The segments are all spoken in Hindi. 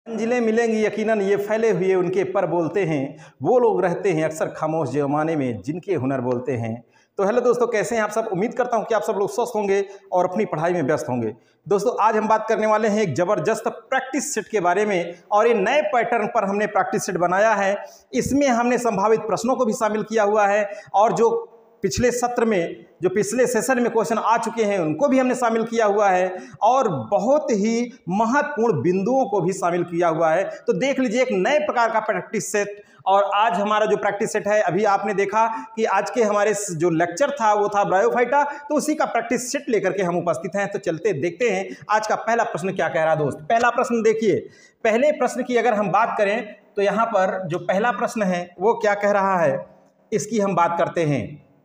मंजिलें मिलेंगी यकीनन ये फैले हुए उनके पर बोलते हैं, वो लोग रहते हैं अक्सर खामोश जमाने में जिनके हुनर बोलते हैं। तो हेलो दोस्तों, कैसे हैं आप सब? उम्मीद करता हूं कि आप सब लोग स्वस्थ होंगे और अपनी पढ़ाई में व्यस्त होंगे। दोस्तों, आज हम बात करने वाले हैं एक ज़बरदस्त प्रैक्टिस सेट के बारे में, और ये नए पैटर्न पर हमने प्रैक्टिस सेट बनाया है। इसमें हमने संभावित प्रश्नों को भी शामिल किया हुआ है, और जो पिछले सत्र में, जो पिछले सेशन में क्वेश्चन आ चुके हैं उनको भी हमने शामिल किया हुआ है, और बहुत ही महत्वपूर्ण बिंदुओं को भी शामिल किया हुआ है। तो देख लीजिए, एक नए प्रकार का प्रैक्टिस सेट। और आज हमारा जो प्रैक्टिस सेट है, अभी आपने देखा कि आज के हमारे जो लेक्चर था वो था ब्रायोफाइटा, तो उसी का प्रैक्टिस सेट लेकर के हम उपस्थित हैं। तो चलते देखते हैं आज का पहला प्रश्न क्या कह रहा है। दोस्त, पहला प्रश्न देखिए। पहले प्रश्न की अगर हम बात करें तो यहाँ पर जो पहला प्रश्न है वो क्या कह रहा है, इसकी हम बात करते हैं।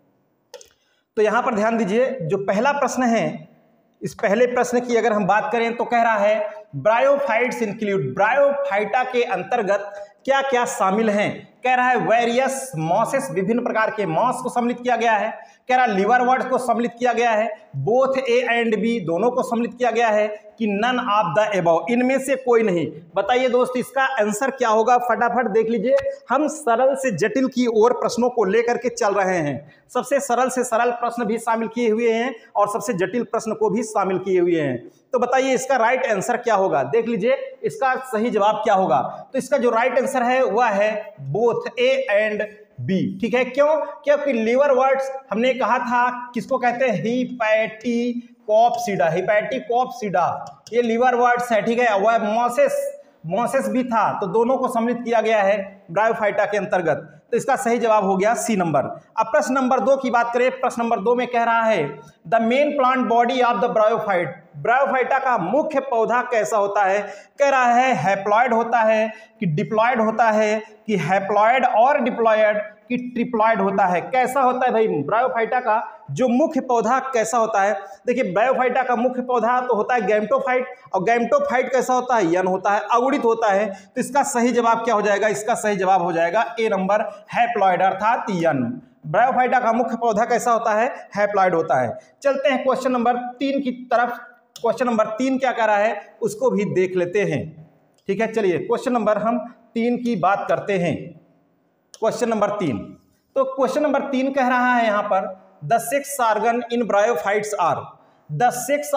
तो यहां पर ध्यान दीजिए, जो पहला प्रश्न है, इस पहले प्रश्न की अगर हम बात करें तो कह रहा है ब्रायोफाइट्स इंक्लूड, ब्रायोफाइटा के अंतर्गत क्या क्या शामिल हैं। कह रहा है वेरियस मॉसेस, विभिन्न प्रकार के मॉस को सम्मिलित किया गया है। कह रहा है लिवरवर्ट्स को सम्मिलित किया गया है, बोथ ए एंड बी, दोनों को सम्मिलित किया गया है, कि नन ऑफ द एबव, इनमें से कोई नहीं। बताइए दोस्त, इसका आंसर क्या होगा? फटाफट देख लीजिए। हम सरल से जटिल की ओर प्रश्नों को लेकर के चल रहे हैं। सबसे सरल से सरल प्रश्न भी शामिल किए हुए हैं और सबसे जटिल प्रश्न को भी शामिल किए हुए हैं। तो बताइए इसका राइट आंसर क्या होगा? देख लीजिए इसका सही जवाब क्या होगा। तो इसका जो राइट आंसर है वह है बोथ ए एंड बी। ठीक है, क्यों? क्योंकि लिवरवर्ट्स हमने कहा था किसको कहते हैं, हिपैटिकोप्सिडा, हिपैटिकोप्सिडा ये लिवरवर्ट्स है। ठीक है, वह मॉसेस भी था, तो दोनों को सम्मिलित किया गया है ब्रायोफाइटा के अंतर्गत। तो इसका सही जवाब हो गया सी नंबर। अब प्रश्न नंबर 2 की बात करें। प्रश्न नंबर 2 में कह रहा है the main plant body of the bryophyte, bryophyta का मुख्य पौधा कैसा होता है। कह रहा है हैप्लॉइड होता है, कि डिप्लॉइड होता है, कि हैप्लॉइड और डिप्लॉइड, कि ट्रिप्लॉइड होता है। कैसा होता है भाई ब्रायोफाइटा का जो मुख्य पौधा कैसा होता है? देखिए, ब्रायोफाइटा का मुख्य पौधा तो होता है गैमेटोफाइट, और गैमेटोफाइट कैसा होता है? यन होता है, अगुणित होता है। तो इसका सही जवाब क्या हो जाएगा? इसका सही जवाब हो जाएगा ए नंबर, हैप्लॉइड अर्थात यन। ब्रायोफाइटा का मुख्य पौधा कैसा होता है? हैप्लॉइड होता है। चलते हैं क्वेश्चन नंबर 3 की तरफ। क्वेश्चन नंबर 3 क्या कह रहा है उसको भी देख लेते हैं। ठीक है, चलिए क्वेश्चन नंबर हम 3 की बात करते हैं। क्वेश्चन नंबर 3, तो क्वेश्चन नंबर 3 कह रहा है यहां पर the 6 organ in bryophytes are, the 6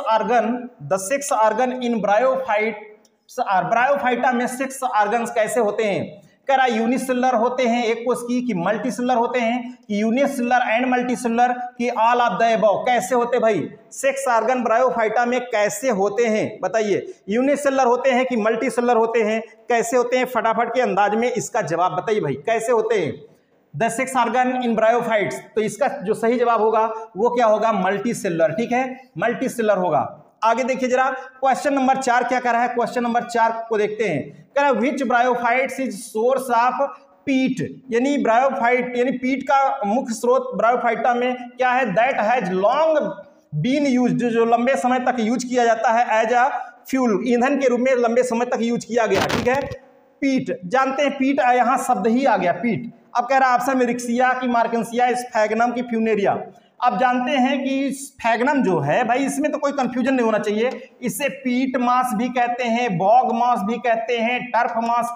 organ in bryophytes are, bryophyta में 6 ऑर्गन्स कैसे होते हैं? कह रहा यूनिसेलुलर होते हैं एक कोश की, कि मल्टीसेलुलर होते हैं, कि यूनिसेलुलर एंड मल्टीसेलुलर, कि ऑल ऑफ द अबव। कैसे होते भाई 6 ऑर्गन ब्रायोफाइटा में कैसे होते हैं? बताइए, यूनिसेलुलर होते हैं कि मल्टीसेलुलर होते हैं? कैसे होते हैं? फटाफट के अंदाज में इसका जवाब बताइए भाई, कैसे होते हैं द 6 ऑर्गन इन ब्रायोफाइट्स? तो इसका जो सही जवाब होगा वो क्या होगा? मल्टीसेलुलर। ठीक है, मल्टीसेलुलर होगा। आगे देखिए जरा, क्वेश्चन नंबर 4 क्या कर रहा है? क्वेश्चन नंबर 4 को देखते हैं। कह रहा है which bryophytes is source of peat, यानी ब्रायोफाइट यानी पीट का मुख्य स्रोत ब्रायोफाइटा में क्या है? That has long been used, जो लंबे समय तक यूज किया जाता है एज अ फ्यूल, ईंधन के रूप में लंबे समय तक यूज किया गया। ठीक है, पीट जानते हैं, पीट यहाँ शब्द ही आ गया पीट। अब कह रहा है ऑप्शन में रिक्सिया की मार्केंसिया, स्फैग्नम की फ्यूनेरिया। अब जानते हैं कि स्फैग्नम जो है भाई, इसमें तो कोई कंफ्यूजन नहीं होना चाहिए। इसे पीट मास भी कहते हैं, बॉग मास भी कहते हैं, टर्फ मास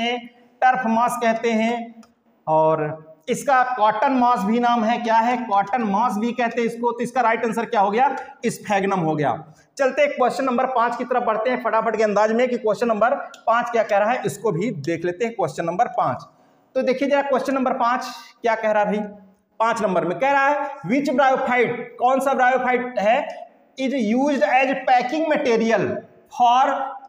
कहते हैं, और इसका कॉटन मास भी नाम है। क्या है? कॉटन मास भी कहते हैं इसको। तो इसका राइट आंसर क्या हो गया? स्फैग्नम हो गया। चलते क्वेश्चन नंबर 5 की तरफ बढ़ते हैं फटाफट के अंदाज में, कि क्वेश्चन नंबर 5 क्या कह रहा है, इसको भी देख लेते हैं। क्वेश्चन नंबर 5, तो देखिए जरा क्वेश्चन नंबर 5 क्या कह रहा है भाई। 5 नंबर में कह रहा है विच ब्रायोफाइट, कौन सा ब्रायोफाइट है, is used as packing material for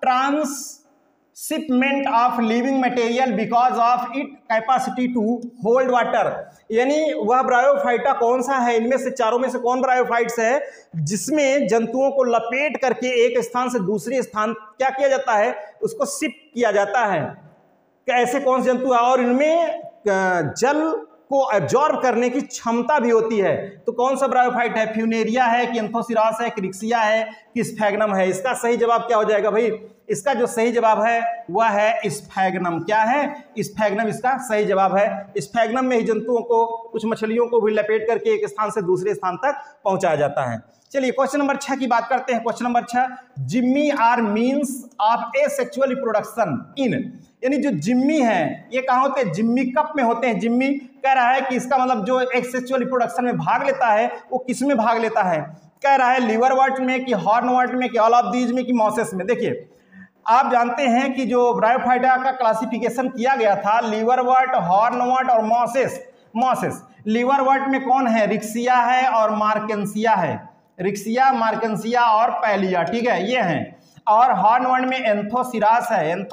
transshipment of living material because of it capacity to hold water. यानी वह ब्रायोफाइटा कौन सा है, इनमें से चारों में से कौन ब्रायोफाइट्स है जिसमें जंतुओं को लपेट करके एक स्थान से दूसरे स्थान क्या किया जाता है, उसको शिप किया जाता है। ऐसे कौन से जंतु है और इनमें जल को एब्जॉर्ब करने की क्षमता भी होती है। तो कौन सा ब्रायोफाइट है, फ्यूनेरिया है कि एंथोसिरास है कि रिक्सिया है कि स्फैग्नम है? इसका सही जवाब क्या हो जाएगा भाई? इसका जो सही जवाब है वह है स्फैग्नम। क्या है? स्फैग्नम इसका सही जवाब है। स्फैग्नम में ही जंतुओं को, कुछ मछलियों को भी लपेट करके एक स्थान से दूसरे स्थान तक पहुंचाया जाता है। चलिए क्वेश्चन नंबर 6 की बात करते हैं। Question number 6, gemmae are means of asexual reproduction in, यानी जो जिम्मी है ये कहाँ होते हैं? जिम्मी कप में होते हैं। जिम्मी कह रहा है कि इसका मतलब जो एसेक्सुअल रिप्रोडक्शन में भाग लेता है वो किस में भाग लेता है? कह रहा है लिवरवर्ट में कि हॉर्नवर्ट में कि ऑल ऑफ दीज में कि मॉसेस में। देखिए आप जानते हैं कि जो ब्रायोफाइटा का क्लासिफिकेशन किया गया था, लिवरवर्ट, हॉर्नवर्ट और मॉसेस। लिवरवर्ट में कौन है? रिक्सिया है और मार्केंसिया है। रिक्सिया, मार्केंसिया और पैलिया, ठीक है, ये हैं। और हॉर्नवर्ट में एंथोसिरास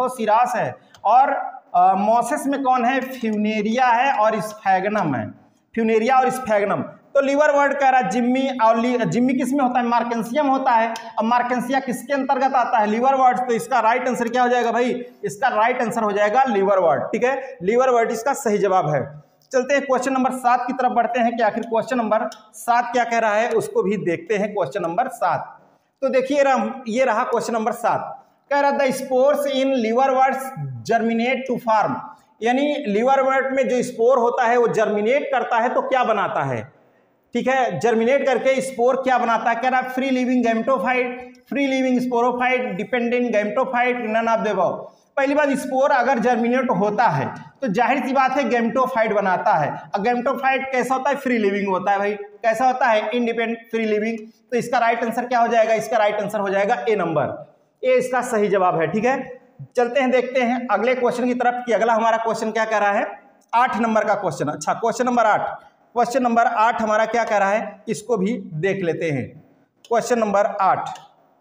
है और मॉसेस में कौन है? फ्यूनेरिया है और स्फैग्नम है। फ्यूनेरिया और स्फैग्नम। तो लिवरवर्ट कह रहा है जिम्मी, और जिम्मी किस में होता है? मार्केंसिया में होता है। अब मार्केंसिया किसके अंतर्गत आता है? लिवरवर्ट। तो इसका राइट आंसर क्या हो जाएगा भाई? इसका राइट आंसर हो जाएगा लिवरवर्ट, ठीक है, लिवरवर्ट इसका सही जवाब है। चलते हैं क्वेश्चन नंबर 7 की तरफ बढ़ते हैं कि आखिर क्वेश्चन नंबर 7 क्या कह रहा है, उसको भी देखते हैं। क्वेश्चन नंबर 7, तो देखिए ये रहा क्वेश्चन नंबर 7। कह रहा the spores in liverworts germinate to form, यानी लिवरवर्ट में जो स्पोर होता है वो जर्मिनेट करता है तो क्या बनाता है? ठीक है, जर्मिनेट करके स्पोर क्या बनाता है? कह रहा है free living gametophyte, free living sporophyte, dependent gametophyte, none of the above. पहली बात, स्पोर अगर जर्मिनेट होता है तो जाहिर सी बात है गैमेटोफाइट बनाता है। और गैमेटोफाइट कैसा होता है? फ्री लिविंग होता है भाई। कैसा होता है? Independent, free living. तो इसका राइट आंसर क्या हो जाएगा? इसका राइट आंसर हो जाएगा ए नंबर। ए इसका सही जवाब है, ठीक है। चलते हैं, देखते हैं अगले क्वेश्चन की तरफ कि अगला हमारा क्वेश्चन क्या कह रहा है। 8 नंबर का क्वेश्चन। अच्छा, क्वेश्चन नंबर 8, क्वेश्चन नंबर 8 हमारा क्या कह रहा है, इसको भी देख लेते हैं। क्वेश्चन नंबर 8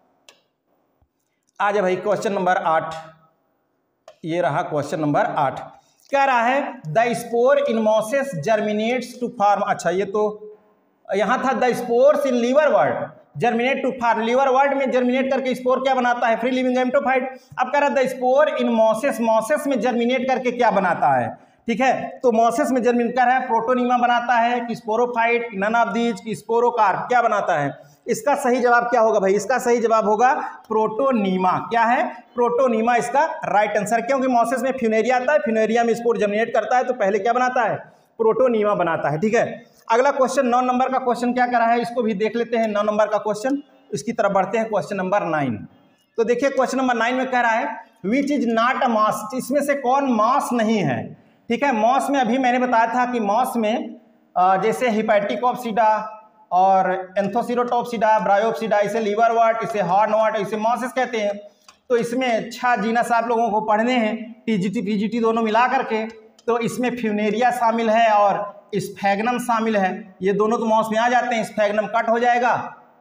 आ जाए भाई। क्वेश्चन नंबर 8, ये रहा क्वेश्चन नंबर 8। कह रहा है the spore in mosses germinates to form. अच्छा, ये तो यहां था the spores in liverwort germinate to form. Liverwort में जर्मिनेट करके स्पोर क्या बनाता है? Free living gametophyte. अब कह रहा है the spore in mosses, mosses में जर्मिनेट करके क्या बनाता है? ठीक है, तो मॉसेस में जर्मिनेट कर है, प्रोटोनीमा बनाता है कि स्पोरोफाइट, नन ऑफ दीज की स्पोरोकार्प, क्या बनाता है? इसका सही जवाब क्या होगा भाई? इसका सही जवाब होगा प्रोटोनीमा। क्या है? प्रोटोनीमा इसका राइट आंसर। क्योंकि मॉसेस में फ्यूनेरिया आता है, फ्यूनेरिया में स्पोर जर्मिनेट करता है तो पहले क्या बनाता है? प्रोटोनीमा बनाता है, ठीक है। अगला क्वेश्चन 9 नंबर का क्वेश्चन क्या कर रहा है, इसको भी देख लेते हैं। 9 नंबर का क्वेश्चन, इसकी तरफ बढ़ते हैं। क्वेश्चन नंबर 9, तो देखिए क्वेश्चन नंबर 9 में कह रहा है which is not a moss, इसमें से कौन मॉस नहीं है? ठीक है, मॉस में अभी मैंने बताया था कि मॉस में जैसे हिपैटिकोप्सिडा और एंथोसिरोटोप्सिडा, ब्रायोप्सिडा, इसे लिवरवर्ट, इसे हॉर्नवर्ट, इसे मॉसेस कहते हैं। तो इसमें 6 जीनस आप लोगों को पढ़ने हैं, टीजीटी पीजीटी दोनों मिला करके। तो इसमें फ्यूनेरिया शामिल है और स्फैग्नम शामिल है। ये दोनों तो मॉस में आ जाते हैं। स्फैग्नम कट हो जाएगा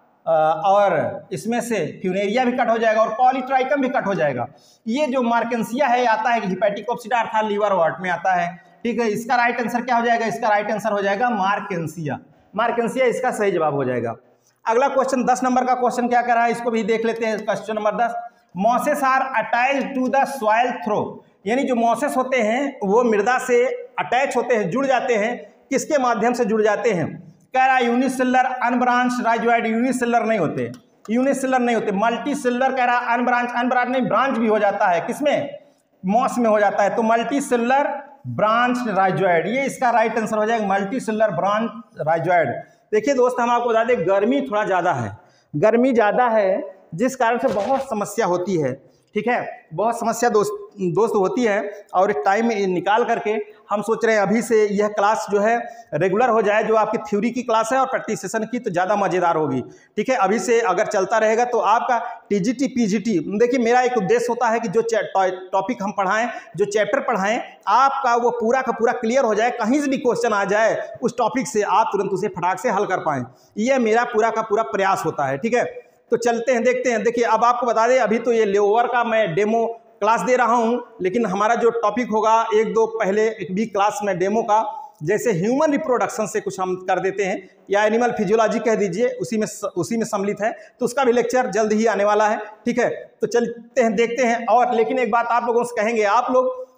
और इसमें से फ्यूनेरिया भी कट हो जाएगा और पॉलीट्राइकम भी कट हो जाएगा। ये जो मार्केंसिया है आता है कि हिपैटिकोप्सिडा अर्थात लिवरवर्ट में आता है। ठीक है, इसका राइट आंसर क्या हो जाएगा? इसका राइट आंसर हो जाएगा मार्केंसिया। मार्केंसिया इसका सही जवाब हो जाएगा। अगला क्वेश्चन 10 नंबर का क्वेश्चन क्या कर रहा है, इसको भी देख लेते हैं। Question number 10, mosses are attached to the soil through, यानी जो मॉसेस होते हैं वो मृदा से अटैच होते हैं, जुड़ जाते हैं। किसके माध्यम से जुड़ जाते हैं? कह रहा है यूनिसेलुलर, अनब्रांच, राइजोइड। यूनिसेलुलर नहीं होते, यूनिसेलुलर नहीं होते, मल्टीसेलुलर कह रहा है। अनब्रांच, अनब्रांच नहीं, ब्रांच भी हो जाता है। किसमें? मॉस में हो जाता है। तो मल्टीसेलुलर ब्रांच राइजोइड, ये इसका राइट आंसर हो जाएगा, मल्टीसेलुलर ब्रांच राइजोइड। देखिए दोस्त, हम आपको बता दें गर्मी थोड़ा ज़्यादा है, गर्मी ज़्यादा है जिस कारण से बहुत समस्या होती है। ठीक है, बहुत समस्या दोस्त होती है। और टाइम निकाल करके हम सोच रहे हैं अभी से यह क्लास जो है रेगुलर हो जाए, जो आपकी थ्योरी की क्लास है और प्रैक्टिस सेशन की, तो ज़्यादा मज़ेदार होगी। ठीक है, अभी से अगर चलता रहेगा तो आपका टीजीटी पीजीटी, देखिए मेरा एक उद्देश्य होता है कि जो टॉपिक हम पढ़ाएं, जो चैप्टर पढ़ाएं, आपका वो पूरा का पूरा क्लियर हो जाए। कहीं से भी क्वेश्चन आ जाए उस टॉपिक से, आप तुरंत उसे फटाक से हल कर पाएँ। यह मेरा पूरा का पूरा प्रयास होता है। ठीक है, तो चलते हैं, देखते हैं। देखिए अब आपको बता दें, अभी तो ये लोअर का मैं डेमो क्लास दे रहा हूं, लेकिन हमारा जो टॉपिक होगा 1-2 पहले एक भी क्लास में डेमो का, जैसे ह्यूमन रिप्रोडक्शन से कुछ हम कर देते हैं, या एनिमल फिजियोलॉजी कह दीजिए, उसी में सम्मिलित है, तो उसका भी लेक्चर जल्द ही आने वाला है। ठीक है, तो चलते हैं, देखते हैं। और लेकिन एक बात आप लोगों से कहेंगे, आप लोग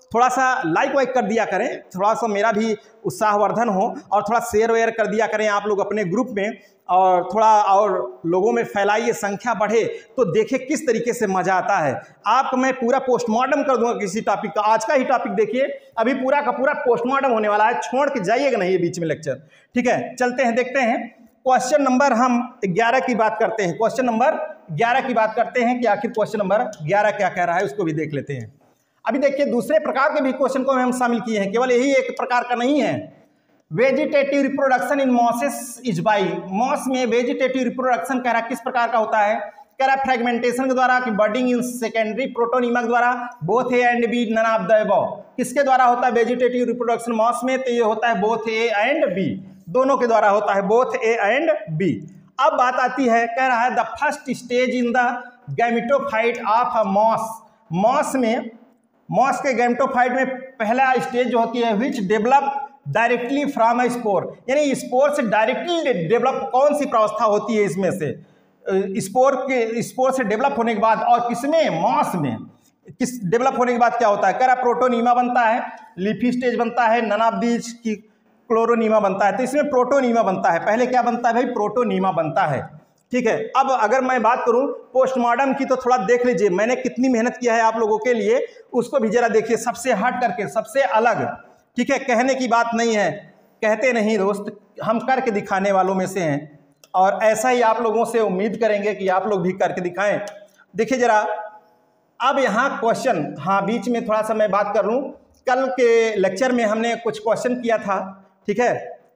थोड़ा सा लाइक वाइक कर दिया करें, थोड़ा सा मेरा भी उत्साहवर्धन हो, और थोड़ा शेयर वेयर कर दिया करें आप लोग अपने ग्रुप में, और थोड़ा और लोगों में फैलाइए, संख्या बढ़े तो देखें किस तरीके से मज़ा आता है। आपको मैं पूरा पोस्टमार्टम कर दूंगा किसी टॉपिक का। आज का ही टॉपिक देखिए, अभी पूरा का पूरा पोस्टमार्टम होने वाला है, छोड़ के जाइएगा नहीं ये बीच में लेक्चर। ठीक है, चलते हैं, देखते हैं क्वेश्चन नंबर हम 11 की बात करते हैं। क्वेश्चन नंबर 11 की बात करते हैं कि आखिर क्वेश्चन नंबर 11 क्या कह रहा है, उसको भी देख लेते हैं। अभी देखिए दूसरे प्रकार के भी क्वेश्चन को हम शामिल किए हैं, केवल यही एक प्रकार का नहीं है। Vegetative reproduction in mosses is by, moss में वेजिटेटिव रिप्रोडक्शन कह रहा किस प्रकार का होता है, कह रहा फ्रेगमेंटेशन के द्वारा कि बर्डिंग इन सेकेंडरी प्रोटोनीमा के द्वारा, both A and B, none of the above. किसके द्वारा होता है वेजिटेटिव रिप्रोडक्शन मॉस में, तो ये होता है बोथ ए एंड बी, दोनों के द्वारा होता है, बोथ ए एंड बी। अब बात आती है, कह रहा है the first stage in the gametophyte of a moss, moss में, मॉस के गैमेटोफाइट में पहला स्टेज जो होती है which develop directly from a spore, यानी स्पोर से डायरेक्टली डेवलप कौन सी प्रावस्था होती है इसमें से, स्पोर से डेवलप होने के बाद, और किसमें, मॉस में किस डेवलप होने के बाद क्या होता है, कह रहा प्रोटोनीमा बनता है, लीफी स्टेज बनता है, नन ऑफ दीज की क्लोरोनीमा बनता है। तो इसमें प्रोटोनीमा बनता है, पहले क्या बनता है भाई, प्रोटोनीमा बनता है। ठीक है, अब अगर मैं बात करूं पोस्टमार्टम की तो थोड़ा देख लीजिए मैंने कितनी मेहनत किया है आप लोगों के लिए, उसको भी जरा देखिए, सबसे हट करके, सबसे अलग। ठीक है, कहने की बात नहीं है, कहते नहीं दोस्त, हम करके दिखाने वालों में से हैं, और ऐसा ही आप लोगों से उम्मीद करेंगे कि आप लोग भी करके दिखाएं। देखिए जरा, अब यहाँ क्वेश्चन, हाँ बीच में थोड़ा सा मैं बात कर लूँ, कल के लेक्चर में हमने कुछ क्वेश्चन किया था, ठीक है,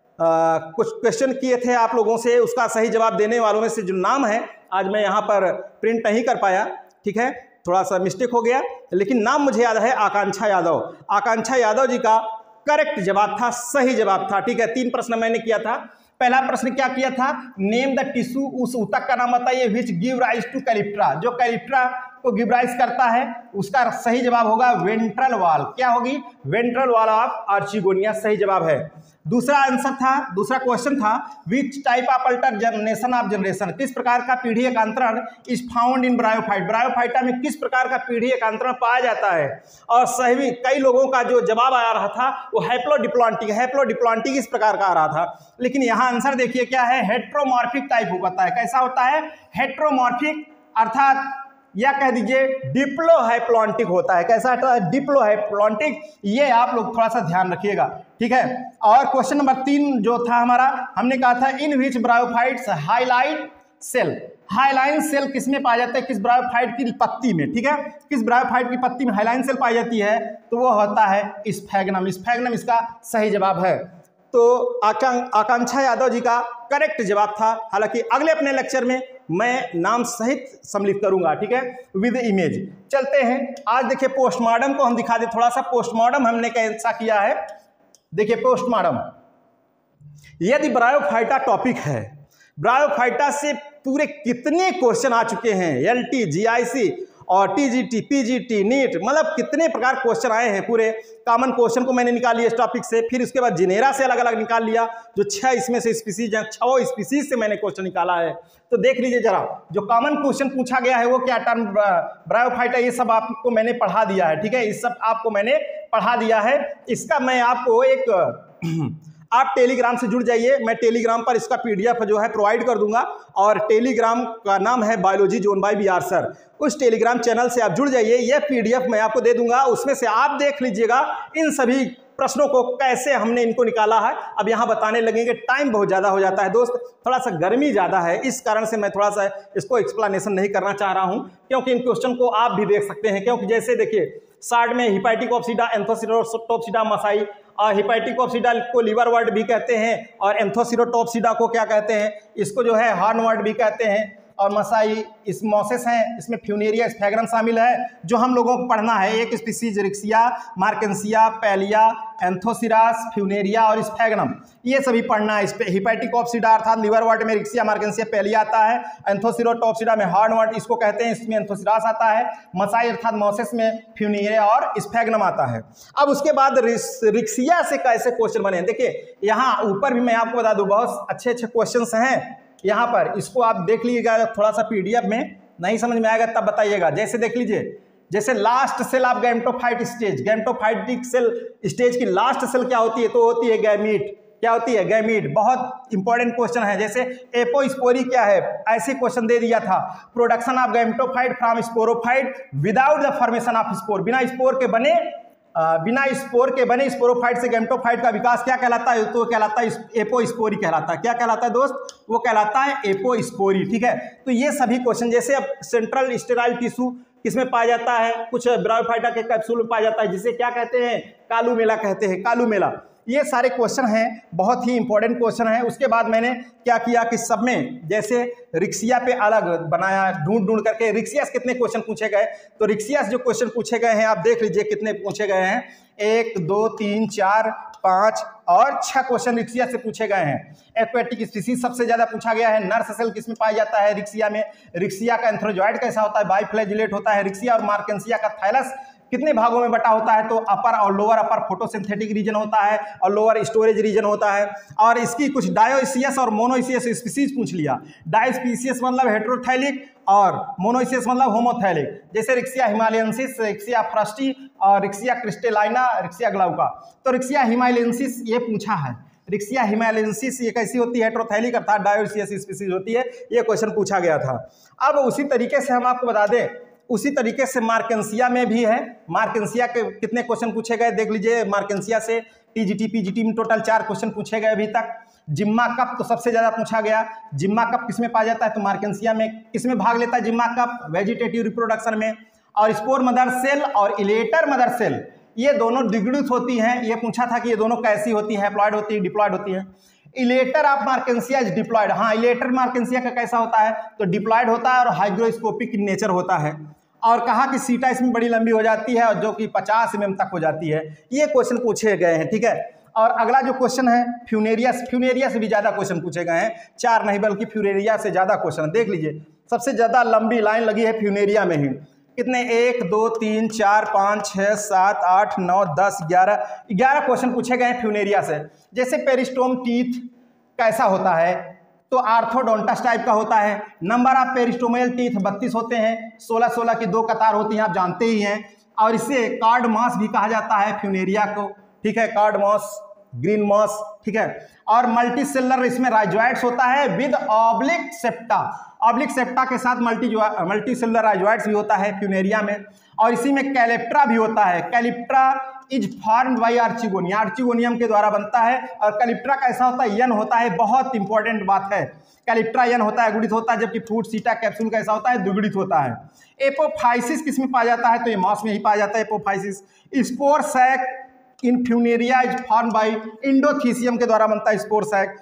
कुछ क्वेश्चन किए थे आप लोगों से, उसका सही जवाब देने वालों में से जो नाम है आज मैं यहाँ पर प्रिंट नहीं कर पाया, ठीक है, थोड़ा सा मिस्टेक हो गया, लेकिन नाम मुझे याद है, आकांक्षा यादव। आकांक्षा यादव जी का करेक्ट जवाब था, सही जवाब था। ठीक है, 3 प्रश्न मैंने किया था। पहला प्रश्न क्या किया था, नेम द टिश्यू, उस ऊतक का नाम बताइए which give rise to calyptra, जो कैलिप्ट्रा को गिव राइज करता है, उसका सही जवाब होगा वेंट्रल वॉल। क्या होगी, वेंट्रल वॉल ऑफ आर्चिगोनिया, सही जवाब है। दूसरा आंसर था, दूसरा क्वेश्चन था which type of alternation of generation, किस प्रकार का पीढ़ी एकांतरण is found in bryophyte, Bryophyta में किस प्रकार का पीढ़ी एकांतरण पाया जाता है। और सही कई लोगों का जो जवाब आ रहा था वो हैप्लोडिप्लॉन्टिक, हैप्लोडिप्लॉन्टिक इस प्रकार का आ रहा था, लेकिन यहाँ आंसर देखिए क्या है, हेट्रोमॉर्फिक टाइप होता है। कैसा होता है, हेट्रोमॉर्फिक, अर्थात या कह दीजिए डिप्लोहाइप्लॉन्टिक होता है। कैसा होता है, डिप्लोहाइप्लॉन्टिक, ये आप लोग थोड़ा सा ध्यान रखिएगा। ठीक है, और क्वेश्चन नंबर 3 जो था हमारा, हमने कहा था in which bryophytes highlight cell, hyaline cell किस में पाया जाता है, किस ब्रायोफाइट की पत्ती में। ठीक है, किस ब्रायोफाइट की पत्ती में हाइलाइन सेल पाई जाती है, तो वो होता है स्फैग्नम, स्फैग्नम इसका सही जवाब है। तो आकांक्षा यादव जी का करेक्ट जवाब था। हालांकि अगले अपने लेक्चर में मैं नाम सहित सम्मिलित करूंगा, ठीक है, विद इमेज। चलते हैं, आज देखिए पोस्टमार्टम को हम दिखा दें थोड़ा सा, पोस्टमार्टम हमने कैसा किया है। देखिए पोस्टमार्टम, यदि ब्रायोफाइटा टॉपिक है, ब्रायोफाइटा से पूरे कितने क्वेश्चन आ चुके हैं, LT, GIC और TGT, PGT, नीट, मतलब कितने प्रकार क्वेश्चन आए हैं। पूरे कॉमन क्वेश्चन को मैंने निकाल लिया इस टॉपिक से, फिर उसके बाद जिनेरा से अलग अलग निकाल लिया, जो 6 इसमें से स्पीसीज हैं, 6 स्पीसीज से मैंने क्वेश्चन निकाला है। तो देख लीजिए जरा, जो कॉमन क्वेश्चन पूछा गया है वो क्या, टर्म ब्रायोफाइटा, ये सब आपको मैंने पढ़ा दिया है। ठीक है, इस सब आपको मैंने पढ़ा दिया है। इसका मैं आपको एक आप टेलीग्राम से जुड़ जाइए, मैं टेलीग्राम पर इसका PDF जो है प्रोवाइड कर दूंगा, और टेलीग्राम का नाम है biology zone by BR sir. उस टेलीग्राम चैनल से आप जुड़ जाइए, यह PDF मैं आपको दे दूंगा, उसमें से आप देख लीजिएगा इन सभी प्रश्नों को कैसे हमने इनको निकाला है। अब यहाँ बताने लगेंगे, टाइम बहुत ज़्यादा हो जाता है दोस्त, थोड़ा सा गर्मी ज़्यादा है, इस कारण से मैं थोड़ा सा इसको एक्सप्लेनेशन नहीं करना चाह रहा हूँ, क्योंकि इन क्वेश्चन को आप भी देख सकते हैं। क्योंकि जैसे देखिए शार्ट में हिपैटिकोप्सिडा, एंथोसिरोटोप्सिडा मसाई, और हिपैटिकोप्सिडा को लीवर वर्ड भी कहते हैं, और एंथोसिरोटोप्सिडा को क्या कहते हैं, इसको जो है हॉर्न वर्ड भी कहते हैं, और मसाई इस मॉसेस हैं, इसमें फ्यूनेरिया स्फैग्नम शामिल है, जो हम लोगों को पढ़ना है। एक species Riccia, Marchantia, Pellia, Anthoceros, Funaria और स्फैग्नम, ये सभी पढ़ना है। इस पे हिपैटिकोप्सिडा अर्थात लीवर वर्ड में रिक्सिया, मार्केंसिया, पैलिया आता है, एंथोसिरोटोप्सिडा में हॉर्न वर्ड इसको कहते हैं, इसमें एंथोसिरास आता है, मसाई अर्थात मॉसेस में फ्यूनेरिया और स्फैग्नम आता है। अब उसके बाद रिक्सिया से कैसे क्वेश्चन बने, देखिए यहाँ ऊपर भी मैं आपको बता दूँ बहुत अच्छे अच्छे क्वेश्चन हैं यहाँ पर, इसको आप देख लीजिएगा थोड़ा सा PDF में, नहीं समझ में आएगा तब बताइएगा। जैसे देख लीजिए, जैसे last cell of gametophyte stage, gametophytic cell stage की लास्ट सेल क्या होती है? तो होती है गैमीट। क्या होती है? गैमीट। बहुत इंपॉर्टेंट क्वेश्चन है। जैसे एपोस्पोरी क्या है? ऐसे क्वेश्चन दे दिया था, production of gametophyte from sporophyte without the formation of spore, बिना स्पोर के बने स्पोरोफाइट से गैमेटोफाइट का विकास क्या कहलाता है? तो कहलाता है एपोस्पोरी कहलाता है। क्या कहलाता है दोस्त? वो कहलाता है एपोस्पोरी। ठीक है, तो ये सभी क्वेश्चन, जैसे अब सेंट्रल स्टेराइल टिश्यू किसमें पाया जाता है? कुछ ब्रायोफाइटा के कैप्सूल में पाया जाता है, जिसे क्या कहते हैं? कालूमेला कहते हैं, कालूमेला। ये सारे क्वेश्चन हैं, बहुत ही इंपॉर्टेंट क्वेश्चन हैं। उसके बाद मैंने क्या किया कि सब में जैसे रिक्सिया पे अलग बनाया, ढूंढ करके रिक्सियास कितने क्वेश्चन पूछे गए, तो रिक्सियास जो क्वेश्चन पूछे गए हैं आप देख लीजिए कितने पूछे गए हैं। 1 2 3 4 5 और 6 क्वेश्चन रिक्सिया से पूछे गए हैं। एक्वेटिक स्पीसीज सबसे ज्यादा पूछा गया है। नर्स सेल किसमें पाया जाता है? रिक्सिया में। रिक्सिया का एंथ्रोजॉइड कैसा होता है? बाइफ्लैजिलेट होता है। रिक्सिया और मार्केंसिया का थैलस कितने भागों में बटा होता है? तो अपर और लोअर अपर फोटोसिंथेटिक रीजन होता है और लोअर स्टोरेज रीजन होता है। और इसकी कुछ डायोइसियस और मोनोइसियस स्पीसीज पूछ लिया। डायोस्पीसियस मतलब हेटेरोथैलिक और मोनोइसियस मतलब होमोथैलिक, जैसे रिक्सिया हिमालयंसिस, रिक्सिया फ्रस्टी और रिक्सिया क्रिस्टेलाइना, रिक्सिया ग्लाउका। तो रिक्सिया हिमालयंसिस ये पूछा है। रिक्सिया हिमालयंसिस ये कैसी होती है? हेटेरोथैलिक अर्थात डायोइसियस स्पीसीज होती है। ये क्वेश्चन पूछा गया था। अब उसी तरीके से हम आपको बता दें, उसी तरीके से मार्केंसिया में भी है। मार्केंसिया के कितने क्वेश्चन पूछे गए देख लीजिए। मार्केंसिया से टीजीटी पीजीटी में टोटल 4 क्वेश्चन पूछे गए अभी तक। जिम्मा कप तो सबसे ज्यादा पूछा गया। जिम्मा कप किसमें पाया जाता है? तो मार्केंसिया में। किसमें भाग लेता है जिम्मा कप? वेजिटेटिव रिप्रोडक्शन में। और स्पोर मदर सेल और इलेटर मदर सेल ये दोनों द्विगुणित होती हैं। ये पूछा था कि ये दोनों कैसी होती हैं? हैप्लॉइड होती है, डिप्लॉइड होती है। Elater of Marchantia is diploid. हाँ, इलेटर मार्केंसिया का कैसा होता है? तो डिप्लॉइड होता है और हाइग्रोस्कोपिक इन नेचर होता है। और कहा कि सीटा इसमें बड़ी लंबी हो जाती है और जो कि 50 mm तक हो जाती है। ये क्वेश्चन पूछे गए हैं। ठीक है, और अगला जो क्वेश्चन है फ्यूनेरिया से भी ज्यादा क्वेश्चन पूछे गए हैं। 4 नहीं बल्कि फ्यूनेरिया से ज्यादा क्वेश्चन देख लीजिए। सबसे ज्यादा लंबी लाइन लगी है फ्यूनेरिया में ही। कितने? 1 2 3 4 5 6 7 8 9 10 11 क्वेश्चन पूछे गए हैं फ्यूनेरिया से। जैसे पेरिस्टोम टीथ कैसा होता है? तो आर्थोडोंटस टाइप का होता है। नंबर ऑफ पेरिस्टोमियल टीथ 32 होते हैं। 16 की 2 कतार होती हैं, आप जानते ही हैं। और इसे कार्ड मॉस भी कहा जाता है फ्यूनेरिया को। ठीक है, कार्ड मॉस, ग्रीन मॉस। ठीक है, और मल्टी सेलर इसमें राइजोइड्स होता है with oblique septa. Oblique septa के साथ मल्टी सेलर राइजोइड्स भी होता है फ्यूनेरिया में। और इसी में कैलिप्ट्रा भी होता है। Calyptra is formed by archegonia, archegonium के द्वारा बनता है। और कैलिप्ट्रा कैसा होता है? यन होता है। बहुत इंपॉर्टेंट बात है, कैलिप्ट्रा यन होता है, गुणित होता है। जबकि फ्रूट सीटा कैप्सूल कैसा होता है? द्विगुणित होता है। एपोफाइसिस किसमें पाया जाता है? तो ये मॉस में ही पाया जाता है apophysis. Spore sac in Funaria is formed by endothecium के द्वारा बनता है स्पोर सैक।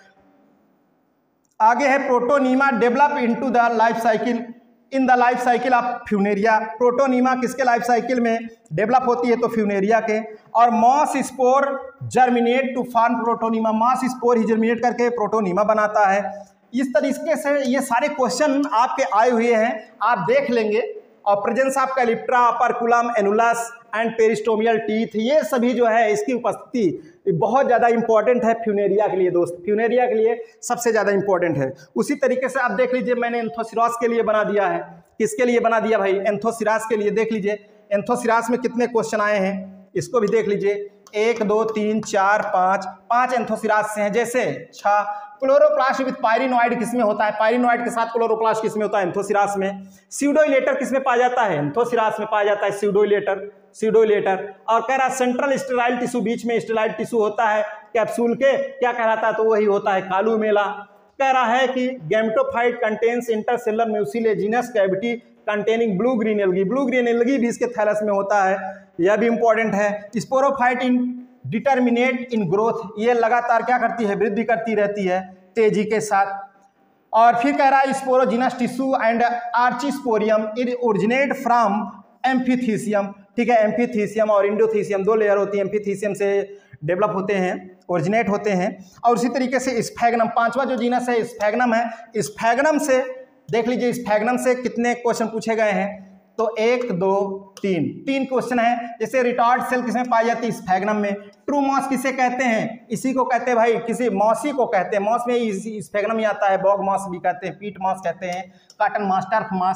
आगे है protonema develop into the life cycle in the life cycle of Funaria. Protonema किसके लाइफ साइकिल में डेवलप होती है? तो फ्यूनेरिया के। और moss spore germinate to form protonema, moss spore ही जर्मिनेट करके प्रोटोनीमा बनाता है। इस तरीके से ये सारे क्वेश्चन आपके आए हुए हैं, आप देख लेंगे। और presence of calyptra, operculum, annulus and peristomial teeth, ये सभी जो है इसकी उपस्थिति बहुत ज़्यादा इंपॉर्टेंट है फ्यूनेरिया के लिए दोस्त। फ्यूनेरिया के लिए सबसे ज़्यादा इंपॉर्टेंट है। उसी तरीके से आप देख लीजिए, मैंने एंथोसिरास के लिए बना दिया है। किसके लिए बना दिया भाई? एंथोसिरास के लिए। देख लीजिए एंथोसिरास में कितने क्वेश्चन आए हैं, इसको भी देख लीजिए। 1 2 3 4 5 एंथोसिरास से हैं। जैसे क्लोरोप्लास्ट विद पायरिनोइड किसमें होता है? पायरिनोइड के साथ क्लोरोप्लास्ट किसमें होता है? एंथोसिरास में। स्यूडोइलेटर किसमें पाया जाता है? एंथोसिरास में पाया जाता है स्यूडोइलेटर। और कह रहा सेंट्रल स्टेराइल टिश्यू, बीच में स्टेराइल टिश्यू होता है कैप्सूल के, क्या कहलाता है? तो वही होता है कालूमेला। कह रहा है कि gametophyte contains intercellular mucilaginous cavity containing blue green algae. Blue green algae भी इसके थैलस में होता है, यह भी इंपॉर्टेंट है। Sporophyte indeterminate in growth, ये लगातार क्या करती है? वृद्धि करती रहती है तेजी के साथ। और फिर कह रहा है sporogenous tissue and archesporium it originate from amphithecium. ठीक है, एम्फीथीसियम और इंडोथीसियम 2 लेयर होती है। एम्फीथीसियम से डेवलप होते हैं, ओरिजिनेट होते हैं। और उसी तरीके से स्फैग्नम, 5वां जो जीनस है स्फैग्नम है। स्फैग्नम से देख लीजिए, स्फैग्नम से कितने क्वेश्चन पूछे गए हैं? तो 1 2 3 क्वेश्चन है। जैसे रिटार्ड सेल किसमें पाई जाती है? स्फैग्नम में। ट्रू मॉस किसे कहते हैं? इसी को कहते हैं भाई, किसी मॉसी को कहते हैं। मॉस में स्फैग्नम ही आता है। बॉग मॉस भी कहते हैं, पीट मॉस कहते हैं, कॉटन मॉस, टर्फ मॉस।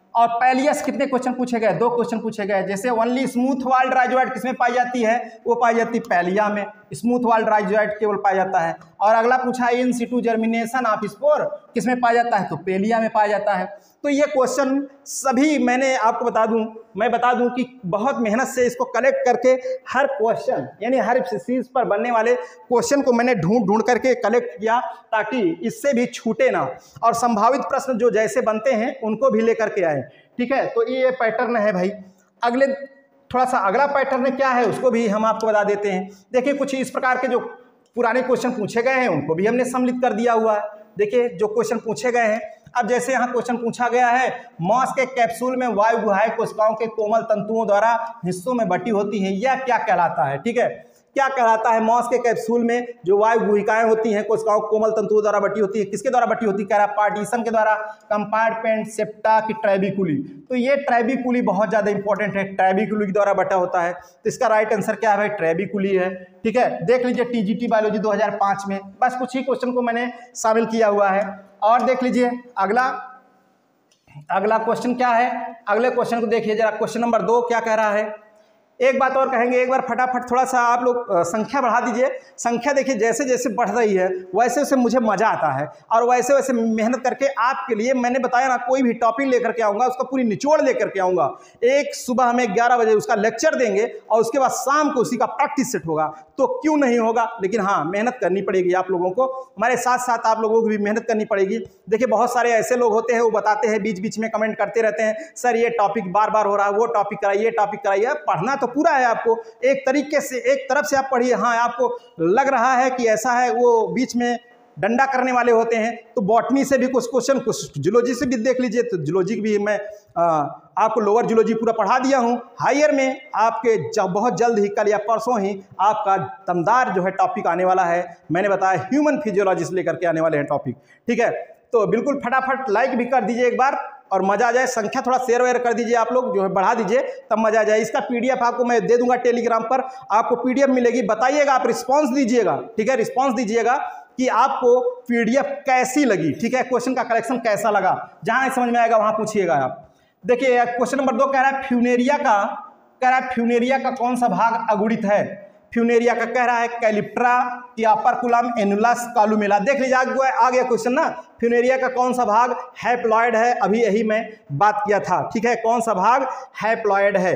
और पैलियस कितने क्वेश्चन पूछे गए, 2 क्वेश्चन पूछे गए। जैसे ओनली स्मूथ वाल्ड राइजोइड किसमें पाई जाती है, वो पाई जाती है पैलिया में, स्मूथ वाल्ड राइजोइड केवल पाया जाता है। और अगला पूछा in situ germination of spore किसमें पाया जाता है, तो पैलिया में पाया जाता है। तो ये क्वेश्चन सभी मैंने आपको मैं बता दूं कि बहुत मेहनत से इसको कलेक्ट करके हर क्वेश्चन यानी हर चीज़ पर बनने वाले क्वेश्चन को मैंने ढूंढ करके कलेक्ट किया ताकि इससे भी छूटे ना, और संभावित प्रश्न जो जैसे बनते हैं उनको भी लेकर के आए। ठीक है, तो ये पैटर्न है भाई। थोड़ा सा अगला पैटर्न क्या है उसको भी हम आपको बता देते हैं। देखिए कुछ इस प्रकार के जो पुराने क्वेश्चन पूछे गए हैं उनको भी हमने सम्मिलित कर दिया हुआ है। देखिए जो क्वेश्चन पूछे गए हैं, अब जैसे यहाँ क्वेश्चन पूछा गया है मॉस के कैप्सूल में वायु गुहाएं कोशिकाओं के कोमल तंतुओं द्वारा हिस्सों में बटी होती हैं, यह क्या कहलाता है। ठीक है, क्या कहलाता है, मॉस के कैप्सूल में जो वायु गुहिकाएं होती हैं कोशिकाओं कोमल तंतुओं द्वारा बटी होती है, किसके द्वारा बटी होती है, कह रहा है पार्टीशन के द्वारा, कंपार्टमेंट, सेप्टा की ट्रैबिकुली। तो ये ट्रैबिकुली बहुत ज़्यादा इंपॉर्टेंट है, ट्रैबिकुली के द्वारा बटा होता है। तो इसका राइट आंसर क्या है भाई, ट्रैबिकुली है। ठीक है, देख लीजिए टीजीटी बायोलॉजी 2005 में बस कुछ ही क्वेश्चन को मैंने शामिल किया हुआ है। और देख लीजिए अगला क्वेश्चन क्या है, अगले क्वेश्चन को देखिए जरा, क्वेश्चन नंबर 2 क्या कह रहा है। एक बात और कहेंगे, एक बार फटाफट थोड़ा सा आप लोग संख्या बढ़ा दीजिए। संख्या देखिए जैसे जैसे बढ़ रही है वैसे वैसे मुझे मज़ा आता है, और वैसे वैसे मेहनत करके आपके लिए, मैंने बताया ना, कोई भी टॉपिक लेकर के आऊँगा उसका पूरी निचोड़ लेकर के आऊँगा। एक सुबह हमें 11 बजे उसका लेक्चर देंगे और उसके बाद शाम को उसी का प्रैक्टिस सेट होगा। तो क्यों नहीं होगा, लेकिन हाँ मेहनत करनी पड़ेगी आप लोगों को, हमारे साथ साथ आप लोगों को भी मेहनत करनी पड़ेगी। देखिए बहुत सारे ऐसे लोग होते हैं वो बताते हैं, बीच बीच में कमेंट करते रहते हैं, सर ये टॉपिक बार बार हो रहा है, वो टॉपिक कराइए, ये टॉपिक कराइए। पढ़ना तो पूरा है आपको, एक तरीके से एक तरफ से आप पढ़िए। हाँ आपको लग रहा है कि ऐसा है, वो बीच में डंडा करने वाले होते हैं, तो बॉटनी से भी कुछ क्वेश्चन, कुछ जूलॉजी से भी देख लीजिए। तो जूलॉजी भी मैं आपको लोअर जूलॉजी पूरा पढ़ा दिया हूँ। हायर में आपके बहुत जल्द ही, कल या परसों ही आपका दमदार जो है टॉपिक आने वाला है। मैंने बताया ह्यूमन फिजियोलॉजी से लेकर के आने वाले हैं टॉपिक। ठीक है, तो बिल्कुल फटाफट लाइक भी कर दीजिए एक बार और मजा आ जाए। संख्या थोड़ा शेयर वेयर कर दीजिए, आप लोग जो है बढ़ा दीजिए, तब मजा आ जाए। इसका पीडीएफ आपको मैं दे दूंगा टेलीग्राम पर, आपको पीडीएफ मिलेगी। बताइएगा, आप रिस्पांस दीजिएगा। ठीक है, रिस्पांस दीजिएगा कि आपको पीडीएफ कैसी लगी। ठीक है, क्वेश्चन का कलेक्शन कैसा लगा, जहां समझ में आएगा वहां पूछिएगा आप। देखिए क्वेश्चन नंबर 2 कह रहा है फ्यूनेरिया का कौन सा भाग अगुणित है। फ्यूनेरिया का कह रहा है कैलिप्ट्रा की अपरकुलम एनुलस कॉलुमेला। देख लीजिए आ गया क्वेश्चन ना, फ्यूनेरिया का कौन सा भाग हैप्लॉइड है, अभी यही मैं बात किया था। ठीक है, कौन सा भाग हैप्लॉइड है,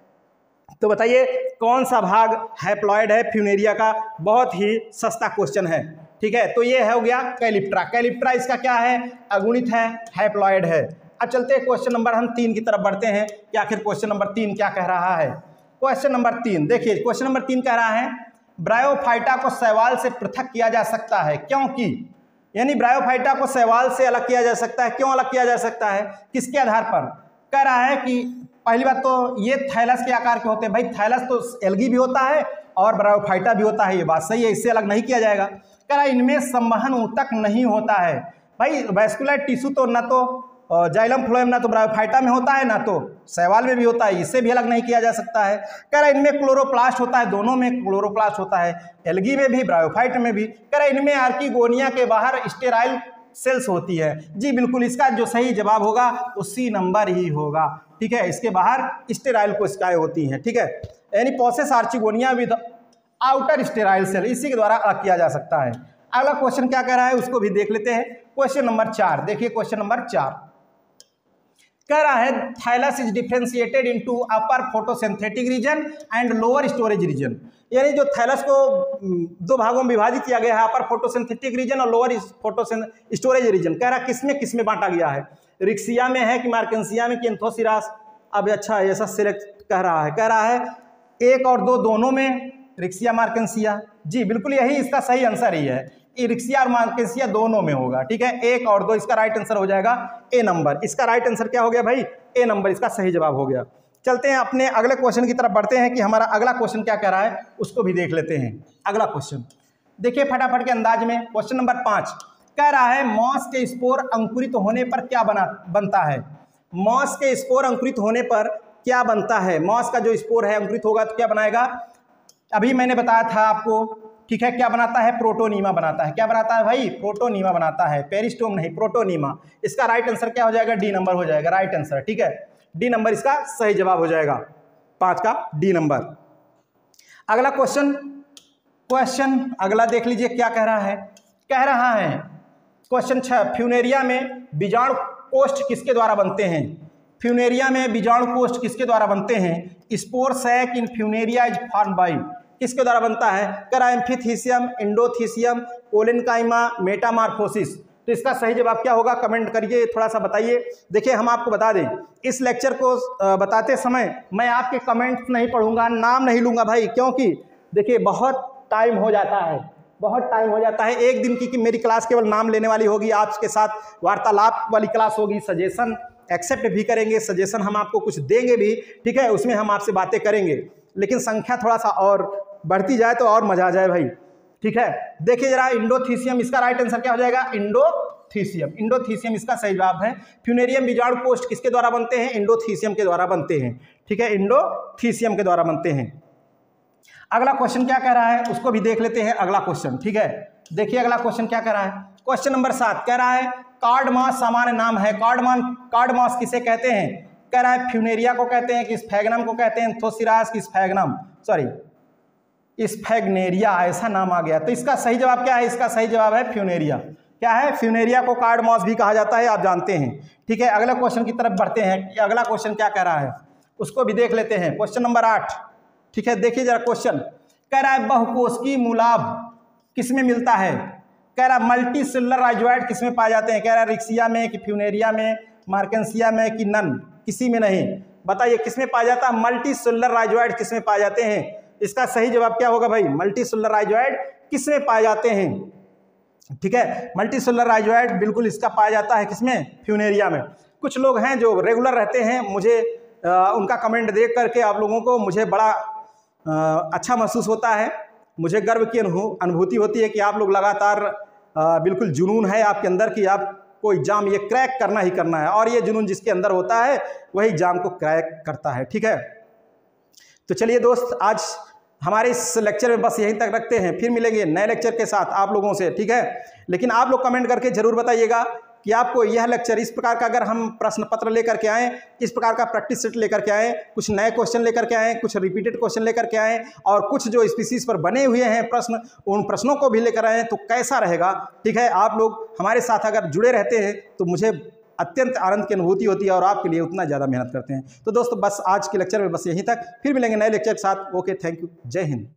तो बताइए कौन सा भाग हैप्लॉइड है फ्यूनेरिया का। बहुत ही सस्ता क्वेश्चन है। ठीक है, तो ये हो गया कैलिप्ट्रा इसका क्या है, अगुणित है, हैप्लॉइड है। अब चलते हैं क्वेश्चन नंबर हम 3 की तरफ बढ़ते हैं कि आखिर क्वेश्चन नंबर 3 क्या कह रहा है। क्वेश्चन नंबर 3 देखिए, क्वेश्चन नंबर 3 कह रहा है ब्रायोफाइटा को शैवाल से पृथक किया जा सकता है क्योंकि, यानी ब्रायोफाइटा को शैवाल से अलग किया जा सकता है, क्यों अलग किया जा सकता है, किसके आधार पर। कह रहा है कि पहली बात तो ये थैलस के आकार के होते हैं। भाई थैलस तो एल्गी भी होता है और ब्रायोफाइटा भी होता है, ये बात सही है, इससे अलग नहीं किया जाएगा। कह रहा है इनमें संवहन ऊतक नहीं होता है। भाई वैस्कुलर टिश्यू तो ना तो जाइलम फ्लोएम ना तो ब्रायोफाइटा में होता है ना तो शैवाल में भी होता है, इससे भी अलग नहीं किया जा सकता है। कह रहा है इनमें क्लोरोप्लास्ट होता है, दोनों में क्लोरोप्लास्ट होता है, एल्गी में भी ब्रायोफाइट में भी। कह रहा है इनमें आर्किगोनिया के बाहर स्टेराइल सेल्स होती है। जी बिल्कुल, इसका जो सही जवाब होगा वो सी नंबर ही होगा। ठीक है, इसके बाहर स्टेराइल कोशिकाएं होती हैं। ठीक है, यानी process archegonia with outer sterile cell, इसी के द्वारा अलग किया जा सकता है। अगला क्वेश्चन क्या कह रहा है उसको भी देख लेते हैं। क्वेश्चन नंबर 4 देखिए, क्वेश्चन नंबर 4 कह रहा है thallus is differentiated into upper photosynthetic region and lower storage region. यानी जो थैलस को 2 भागों में विभाजित किया गया है, अपर फोटोसिंथेटिक रीजन और लोअर स्टोरेज रीजन। कह रहा है किस में बांटा गया है, रिक्सिया में है कि मार्केंसिया में कि एंथोसिरास। अब अच्छा ऐसा सिलेक्ट कह रहा है 1 और 2 दोनों में, रिक्सिया मार्केंसिया। जी बिल्कुल, यही इसका सही आंसर ही है, रिक्सिया और मार्केंसिया दोनों में होगा। ठीक है, 1 और 2 इसका राइट आंसर हो जाएगा ए नंबर। इसका राइट आंसर क्या हो गया भाई, ए नंबर इसका सही जवाब हो गया। चलते हैं अपने अगले क्वेश्चन की तरफ बढ़ते हैं कि हमारा अगला क्वेश्चन क्या कह रहा है उसको भी देख लेते हैं। अगला क्वेश्चन देखिए फटाफट के अंदाज में। क्वेश्चन नंबर 5 कह रहा है मॉस के स्पोर अंकुरित होने पर क्या बनता है। मॉस के स्पोर अंकुरित होने पर क्या बनता है, मॉस का जो स्पोर है अंकुरित होगा तो क्या बनाएगा। अभी मैंने बताया था आपको ठीक है, क्या बनाता है? प्रोटोनीमा बनाता है। क्या बनाता है भाई? प्रोटोनीमा बनाता है, पेरिस्टोम नहीं, प्रोटोनीमा। इसका राइट आंसर क्या हो जाएगा? डी नंबर हो जाएगा राइट आंसर। ठीक है, डी नंबर इसका सही जवाब हो जाएगा, 5 का डी नंबर। अगला क्वेश्चन अगला देख लीजिए क्या कह रहा है। कह रहा है क्वेश्चन 6, फ्यूनेरिया में बीजाणु कोष्ठ किसके द्वारा बनते हैं? फ्यूनेरिया में बीजाणु कोष्ठ किसके द्वारा बनते हैं? Spore sac in Funaria is form by, किसके द्वारा बनता है? करा एम्फिथीसियम, इंडोथीसियम, कोलेनकाइमा, मेटामार्फोसिस। तो इसका सही जवाब क्या होगा? कमेंट करिए, थोड़ा सा बताइए। देखिए हम आपको बता दें, इस लेक्चर को बताते समय मैं आपके कमेंट्स नहीं पढ़ूंगा, नाम नहीं लूंगा भाई, क्योंकि देखिए बहुत टाइम हो जाता है, बहुत टाइम हो जाता है। एक दिन की मेरी क्लास केवल नाम लेने वाली होगी, आपके साथ वार्तालाप वाली क्लास होगी, सजेशन एक्सेप्ट भी करेंगे, सजेशन हम आपको कुछ देंगे भी, ठीक है, उसमें हम आपसे बातें करेंगे, लेकिन संख्या थोड़ा सा और बढ़ती जाए तो और मजा आ जाए भाई। ठीक है, देखिए जरा, इंडोथीसियम, इसका राइट आंसर क्या हो जाएगा? इंडोथीसियम। इंडोथीसियम इसका सही जवाब है। फ्यूनेरियम बीजाणु कोष्ठ किसके द्वारा बनते हैं? इंडोथीसियम के द्वारा बनते हैं। ठीक है, इंडोथीसियम के द्वारा बनते हैं। अगला क्वेश्चन क्या कह रहा है उसको भी देख लेते हैं। अगला क्वेश्चन, ठीक है, देखिए अगला क्वेश्चन क्या कह रहा है। क्वेश्चन नंबर 7 कह रहा है कार्डमास सामान्य नाम है। कार्डमास किसे कहते हैं? कह रहा है फ्यूनेरिया को कहते हैं कि स्फैग्नम को कहते हैं, एंथोसिरास की स्फैग्नेरिया, ऐसा नाम आ गया। तो इसका सही जवाब क्या है? इसका सही जवाब है फ्यूनेरिया। क्या है? फ्यूनेरिया को कार्डमास भी कहा जाता है, आप जानते हैं। ठीक है, अगले क्वेश्चन की तरफ बढ़ते हैं कि अगला क्वेश्चन क्या कह रहा है उसको भी देख लेते हैं। क्वेश्चन नंबर 8, ठीक है, देखिए जरा क्वेश्चन कह रहा है बहुकोशिकीय मूलाभ किसमें मिलता है? कह रहा है मल्टी सेलुलर राइजोइड किसमें पाए जाते हैं? कह रहा है रिक्सिया में कि फ्यूनेरिया में, मार्केंसिया में कि नन, किसी में नहीं। बताइए किसमें पाया जाता है? मल्टी सेलुलर राइजोइड किसमें पाए जाते हैं? इसका सही जवाब क्या होगा भाई? मल्टी सेलुलर राइजोइड किसमें पाए जाते हैं? ठीक है, मल्टी सेलुलर राइजोइड बिल्कुल इसका पाया जाता है किसमें? फ्यूनेरिया में। कुछ लोग हैं जो रेगुलर रहते हैं, मुझे उनका कमेंट देख करके आप लोगों को मुझे बड़ा अच्छा महसूस होता है, मुझे गर्व की अनुभूति होती है कि आप लोग लगातार बिल्कुल जुनून है आपके अंदर कि आपको एग्जाम ये क्रैक करना ही करना है, और ये जुनून जिसके अंदर होता है वही एग्जाम को क्रैक करता है। ठीक है, तो चलिए दोस्त, आज हमारे इस लेक्चर में बस यहीं तक रखते हैं, फिर मिलेंगे नए लेक्चर के साथ आप लोगों से। ठीक है, लेकिन आप लोग कमेंट करके जरूर बताइएगा कि आपको यह लेक्चर, इस प्रकार का अगर हम प्रश्न पत्र लेकर के आएँ, इस प्रकार का प्रैक्टिस सेट लेकर के आएँ, कुछ नए क्वेश्चन लेकर के आएँ, कुछ रिपीटेड क्वेश्चन लेकर के आएँ, और कुछ जो स्पीसीज पर बने हुए हैं प्रश्न, उन प्रश्नों को भी लेकर आएँ, तो कैसा रहेगा? ठीक है, आप लोग हमारे साथ अगर जुड़े रहते हैं तो मुझे अत्यंत आनंद की अनुभूति होती है, और आपके लिए उतना ज़्यादा मेहनत करते हैं। तो दोस्तों बस आज के लेक्चर में बस यहीं तक, फिर मिलेंगे नए लेक्चर के साथ। ओके, थैंक यू, जय हिंद।